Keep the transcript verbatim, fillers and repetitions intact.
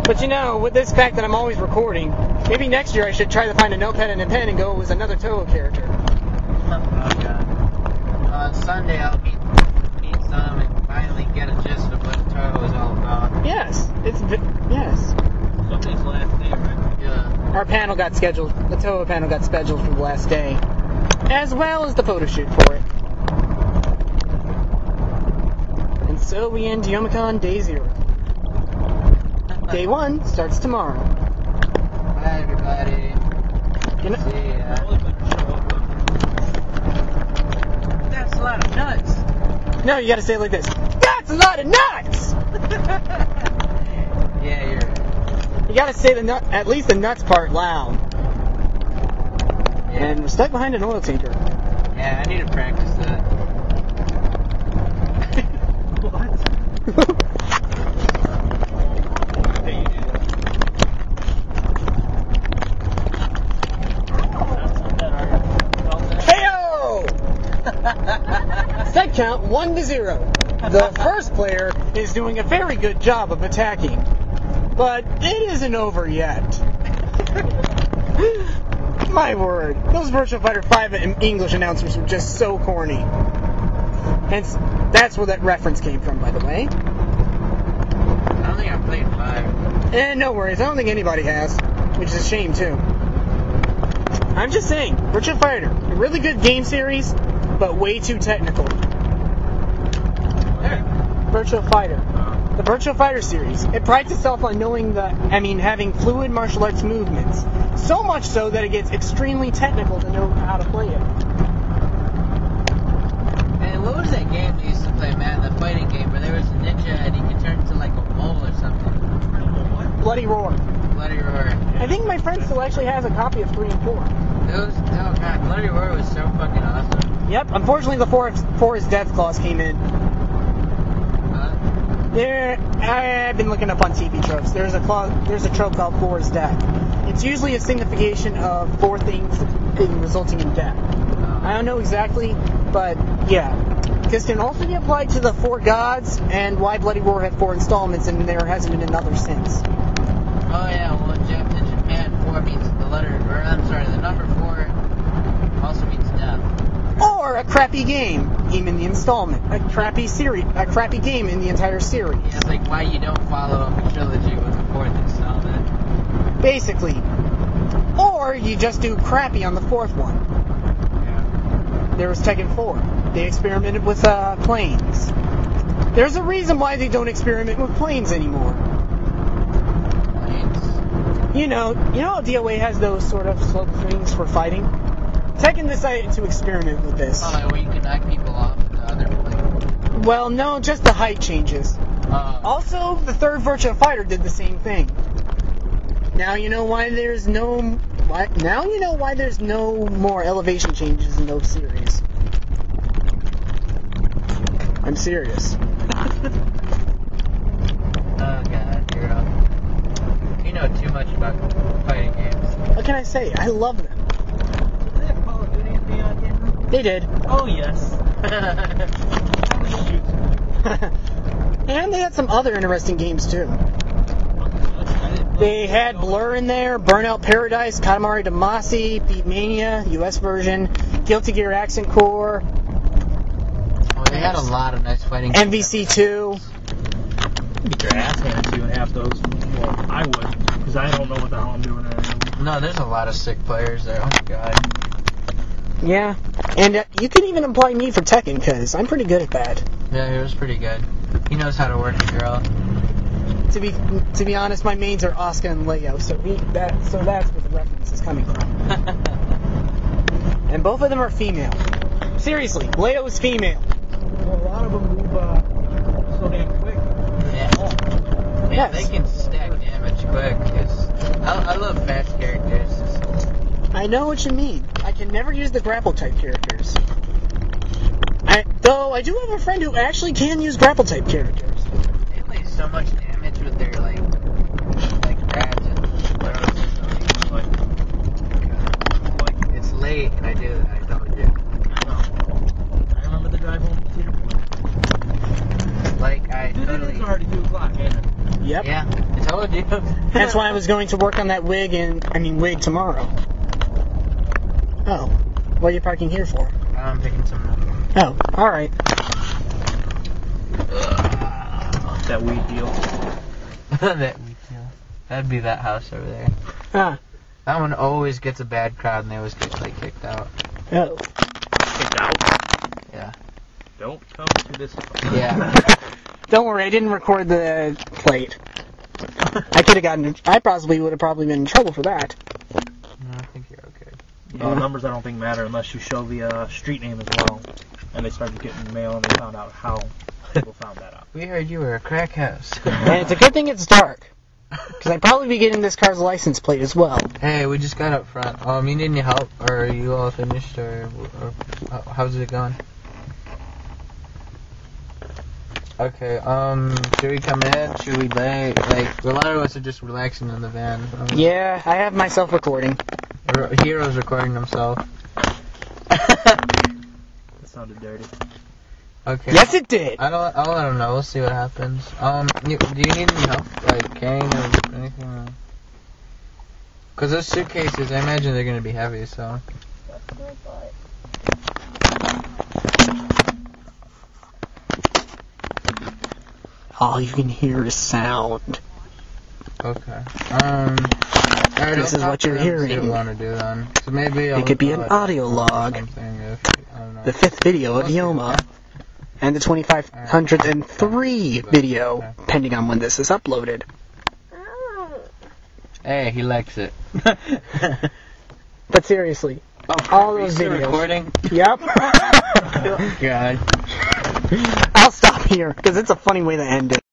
But you know, with this fact that I'm always recording, maybe next year I should try to find a notepad and a pen and go as another Toho character. Oh god. On Sunday I'll meet, meet some and finally get a gist of what Toho is all about. Yes, it's yes. Sunday's last day, right? Yeah. Our panel got scheduled, the Toho panel got scheduled for the last day, as well as the photo shoot for it. And so we end Youmacon Day Zero. Day one starts tomorrow. Bye everybody. Good night. See ya. That's a lot of nuts. No, you gotta say it like this. That's a lot of nuts! Yeah, you're right. You gotta say the nut, at least the nuts part loud. Yeah. And we're stuck behind an oil tanker. Yeah, I need to practice that. What? Hey, you do that. Heyo! Set count one to zero. The first player is doing a very good job of attacking, but it isn't over yet. My word, those Virtua Fighter five English announcers were just so corny. Hence, that's where that reference came from, by the way. I don't think I played five. And no worries, I don't think anybody has, which is a shame too. I'm just saying, Virtua Fighter, a really good game series, but way too technical. Virtua Fighter. The Virtua Fighter series. It prides itself on knowing the, I mean, having fluid martial arts movements. So much so that it gets extremely technical to know how to play it. And what was that game we used to play, man? The fighting game where there was a ninja and he could turn into like a mole or something. Bloody Roar. Bloody Roar. I think my friend still actually has a copy of three and four. Those, oh god, Bloody Roar was so fucking awesome. Yep, unfortunately the Forest, Forest Death clause came in. Huh? There, I've been looking up on T V tropes. There's a clause, there's a trope called Forest Death. It's usually a signification of four things resulting in death. I don't know exactly, but yeah. This can also be applied to the four gods, and why Bloody Roar had four installments, and there hasn't been another since. Oh yeah, well in Jap- in Japan, four means the letter, or I'm sorry, the number four also means death. Or a crappy game, even in the installment. A crappy series, a crappy game in the entire series. Yeah, it's like why you don't follow up a trilogy with the fourth installment. Basically. Or you just do crappy on the fourth one. Yeah. There was Tekken four. They experimented with uh, planes. There's a reason why they don't experiment with planes anymore. Planes. You know, you know how D O A has those sort of slope things for fighting? Tekken decided to experiment with this. Oh, where you can knock people off the other plane. Well, no, just the height changes. Uh, Also, the third Virtua Fighter did the same thing. Now you know why there's no... Why, now you know why there's no more elevation changes in those series. I'm serious. Oh god, girl. You know too much about fighting games. What can I say? I love them. Did they have Call of Duty in the uh, game room? They did. Oh, yes. And they had some other interesting games too. They had Blur in there, Burnout Paradise, Katamari Damacy, Beatmania, U S version, Guilty Gear Accent Core, Oh, they had a lot of nice fighting games. M V C two. Get your ass handed to you in half those. Well, I would, because I don't know what the hell I'm doing anymore. No, there's a lot of sick players there. Oh my god. Yeah, and uh, you can even apply me for Tekken, because I'm pretty good at that. Yeah, he was pretty good. He knows how to work a girl. To be to be honest, my mains are Asuka and Leo, so we, that so that's where the reference is coming from. And both of them are female. Seriously, Leo is female. Well, a lot of them move uh, so damn quick. Yeah. Yeah, Yes. they can stack damage quick. It's, I, I love fast characters. I know what you mean. I can never use the grapple type characters. I, though I do have a friend who actually can use grapple type characters. They play so much damage with their like, like grabs and throws. Like, like, It's late and I do that. I told you. I know. I remember the drive home theater. Like I Dude, it totally. is already two o'clock, ain't it? Yep. Yeah, I told told you. That's why I was going to work on that wig and I mean wig tomorrow. Oh, what are you parking here for? I'm picking some up. Oh, all right. That weed deal. that weed deal. That'd be that house over there. Ah. That one always gets a bad crowd, and they always get like kicked out. Oh. Kicked out. Yeah. Don't come to this. Yeah. Don't worry, I didn't record the plate. I could have gotten. I possibly would have probably been in trouble for that. No, I think you're okay. Yeah, numbers I don't think matter unless you show the uh, street name as well. And they started getting mail, and they found out how people found that out. We heard you were a crack house. And it's a good thing it's dark, because I'd probably be getting this car's license plate as well. Hey, we just got up front. Um, you need any help, or are you all finished, or, or how's it going? Okay, um, should we come in? Should we lay? Like, a lot of us are just relaxing in the van. Um, Yeah, I have myself recording. Hero's recording himself. That sounded dirty. Okay. Yes, it did. I don't. I'll let him know. We'll see what happens. Um, you, do you need any help, like carrying or anything? Because those suitcases, I imagine they're gonna be heavy. So. All you can hear is sound. Okay. Um. Alright, This I'll is talk what to you're them and see hearing. what we want to do then. So maybe I'll It could be an I'll- audio log. something if- I don't know. The fifth video of Yoma, and the twenty-five hundred three video, depending on when this is uploaded. Hey, he likes it. But seriously, all those Still videos. recording? Yep. God. I'll stop here because it's a funny way to end it.